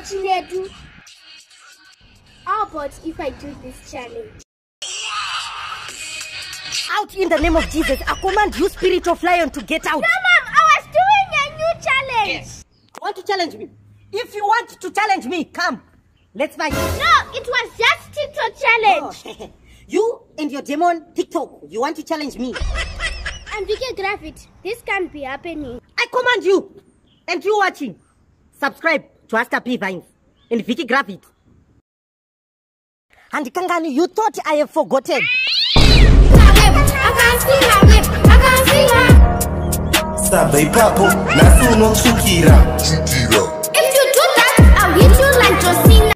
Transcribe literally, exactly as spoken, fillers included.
Chinedu. How about if I do this challenge? Out in the name of Jesus. I command you, spirit of lion, to get out. No, Mom, I was doing a new challenge. Yes. You want to challenge me? If you want to challenge me, come. Let's fight. No, it was just TikTok challenge. Oh. You and your demon TikTok, you want to challenge me? And Vicky grab it. This can't be happening. I command you, and you watching, subscribe to Asta P Vines and Vicky grab it. And Kangani, you thought I have forgotten. I can't see her whip. I can't see her. Sabe papo, nasu no chukira. Chukira.